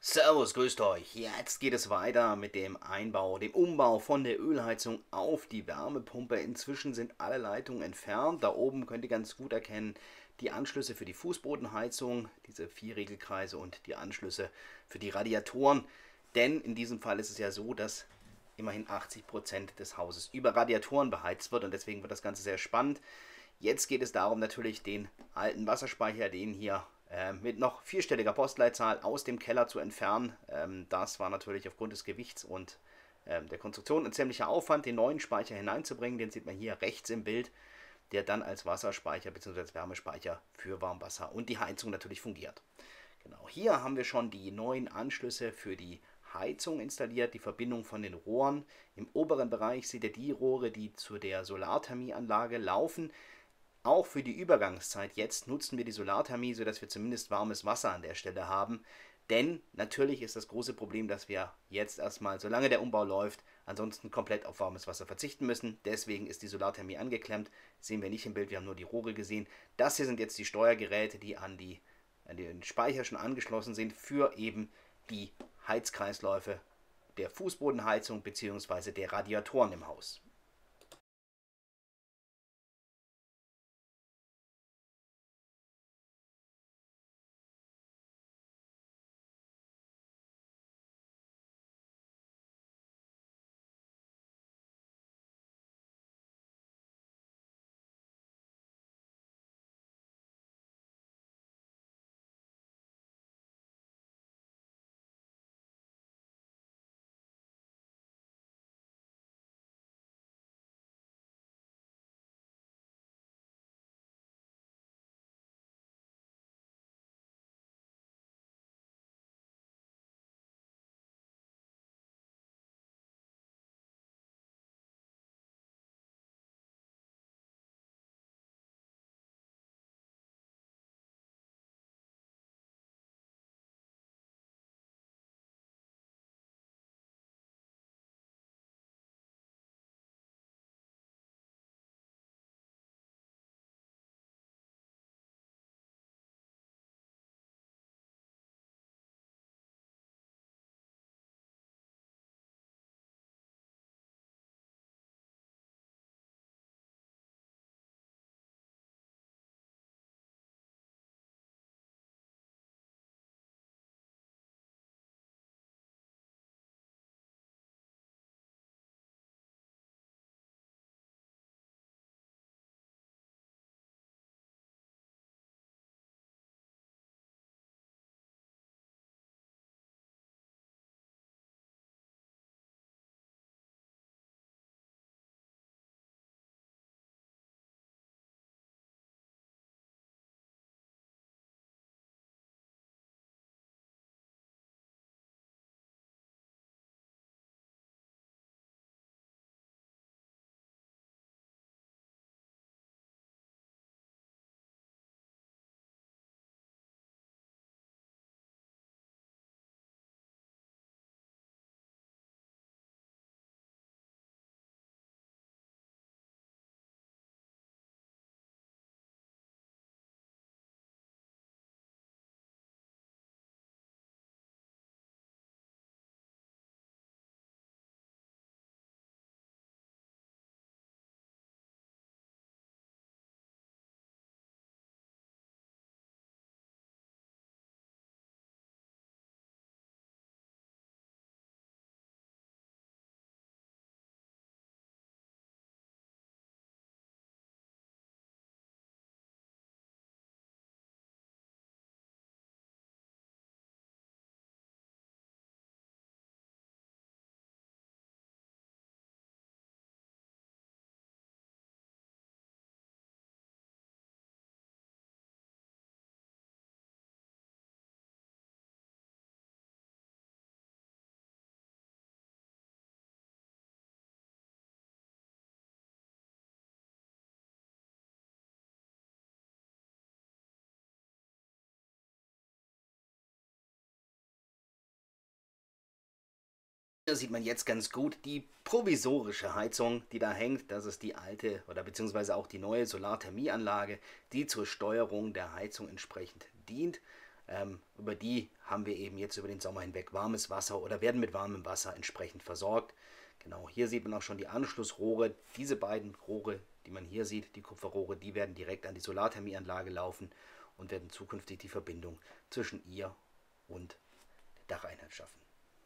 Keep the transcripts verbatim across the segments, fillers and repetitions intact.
Servus, grüßt euch. Jetzt geht es weiter mit dem Einbau, dem Umbau von der Ölheizung auf die Wärmepumpe. Inzwischen sind alle Leitungen entfernt. Da oben könnt ihr ganz gut erkennen die Anschlüsse für die Fußbodenheizung, diese vier Regelkreise und die Anschlüsse für die Radiatoren. Denn in diesem Fall ist es ja so, dass immerhin achtzig Prozent des Hauses über Radiatoren beheizt wird und deswegen wird das Ganze sehr spannend. Jetzt geht es darum, natürlich den alten Wasserspeicher, den hier äh, mit noch vierstelliger Postleitzahl aus dem Keller zu entfernen. Ähm, das war natürlich aufgrund des Gewichts und ähm, der Konstruktion ein ziemlicher Aufwand, den neuen Speicher hineinzubringen. Den sieht man hier rechts im Bild, der dann als Wasserspeicher bzw. als Wärmespeicher für Warmwasser und die Heizung natürlich fungiert. Genau, hier haben wir schon die neuen Anschlüsse für die Heizung installiert, die Verbindung von den Rohren. Im oberen Bereich seht ihr die Rohre, die zu der Solarthermieanlage laufen. Auch für die Übergangszeit jetzt nutzen wir die Solarthermie, sodass wir zumindest warmes Wasser an der Stelle haben. Denn natürlich ist das große Problem, dass wir jetzt erstmal, solange der Umbau läuft, ansonsten komplett auf warmes Wasser verzichten müssen. Deswegen ist die Solarthermie angeklemmt. Sehen wir nicht im Bild, wir haben nur die Rohre gesehen. Das hier sind jetzt die Steuergeräte, die an, die, an den Speicher schon angeschlossen sind für eben die Heizkreisläufe der Fußbodenheizung bzw. der Radiatoren im Haus. Hier sieht man jetzt ganz gut die provisorische Heizung, die da hängt. Das ist die alte oder beziehungsweise auch die neue Solarthermieanlage, die zur Steuerung der Heizung entsprechend dient. Ähm, über die haben wir eben jetzt über den Sommer hinweg warmes Wasser oder werden mit warmem Wasser entsprechend versorgt. Genau, hier sieht man auch schon die Anschlussrohre. Diese beiden Rohre, die man hier sieht, die Kupferrohre, die werden direkt an die Solarthermieanlage laufen und werden zukünftig die Verbindung zwischen ihr und der Dacheinheit schaffen.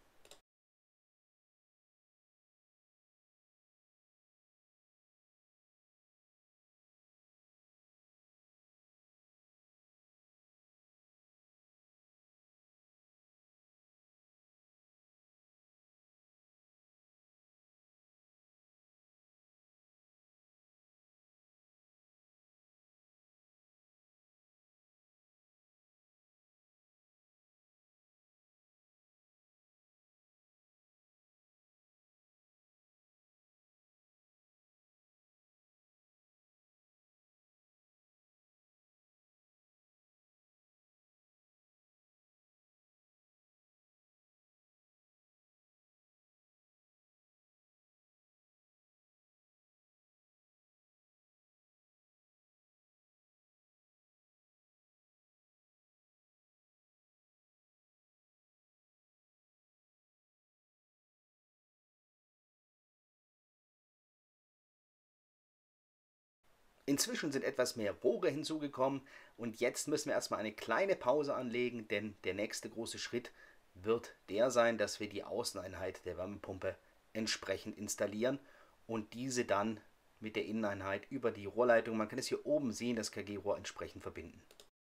Inzwischen sind etwas mehr Rohre hinzugekommen und jetzt müssen wir erstmal eine kleine Pause anlegen, denn der nächste große Schritt wird der sein, dass wir die Außeneinheit der Wärmepumpe entsprechend installieren und diese dann mit der Inneneinheit über die Rohrleitung, man kann es hier oben sehen, das K G-Rohr entsprechend verbinden.